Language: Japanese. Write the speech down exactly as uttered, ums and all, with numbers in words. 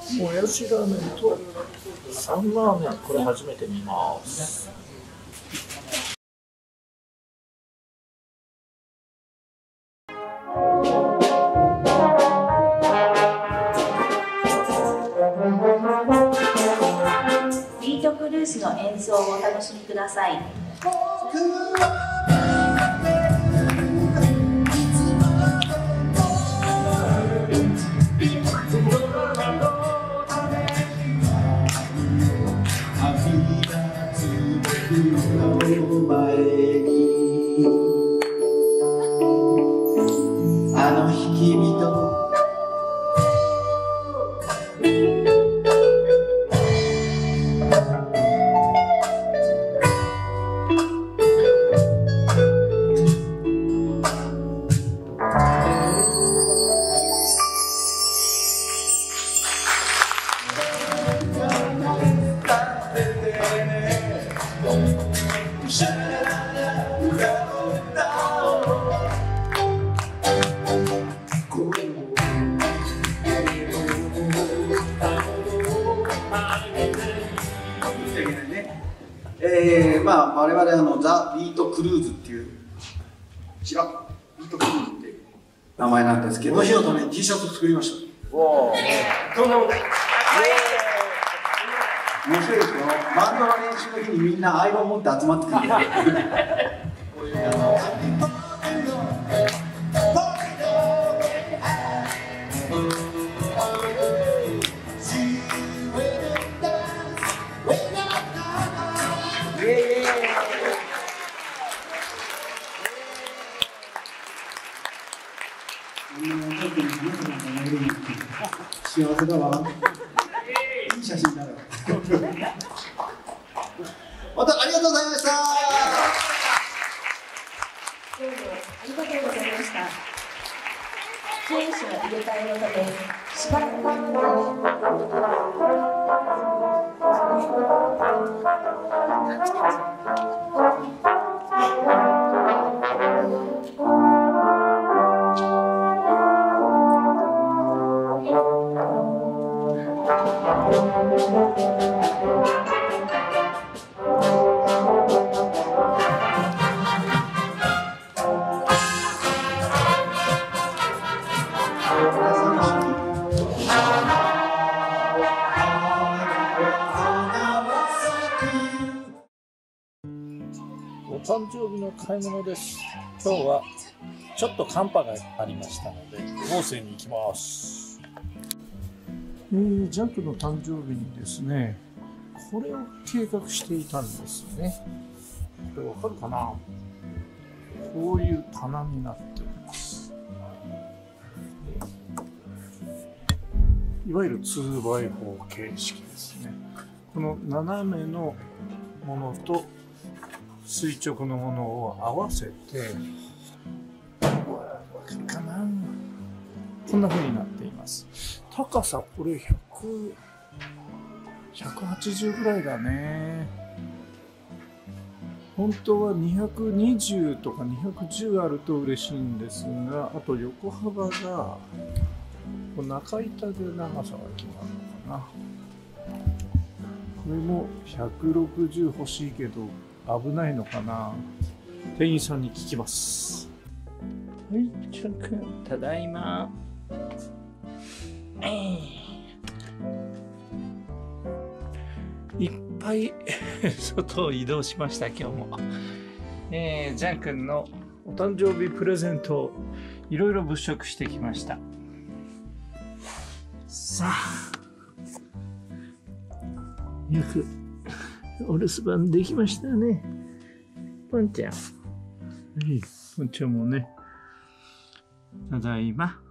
もやしラーメンとサンラーメン、これ初めて見ます。 ビートブルースの演奏をお楽しみください。 あの日君とえー、まあ我々あのザ・ビートクルーズっていう違うビートクルーズっていう名前なんですけど、この日のために T シャツを作りました。おお、どんなもんだい。面白いですよ。バンドの練習の日にみんなアイロン持って集まってくる。こういうあの幸せだわ。いい写真だよ。またありがとうございました。 どうもありがとうございました。出演者入れ替えのためしばらくお誕生日の買い物です。今日はちょっと寒波がありましたので豪勢に行きます。えー、ジャンクの誕生日にですね、これを計画していたんですね。これわかるかな。こういう棚になっております。いわゆる ツーバイフォー 形式ですね。この斜めのものと垂直のものを合わせて、わかるかな、こんな風になっています。高さこれひゃく、ひゃくはちじゅうぐらいだね。本当はにひゃくにじゅうとかにひゃくじゅうあると嬉しいんですが、あと横幅が中板で長さが決まるのかな。これもひゃくろくじゅう欲しいけど危ないのかな。店員さんに聞きます。はい、ちゃんくん、ただいま。いっぱい外を移動しました今日も。えー、ジャンくんのお誕生日プレゼントをいろいろ物色してきました。さあ、よくお留守番できましたね。ポンちゃん。はい、ポンちゃんもね。ただいま。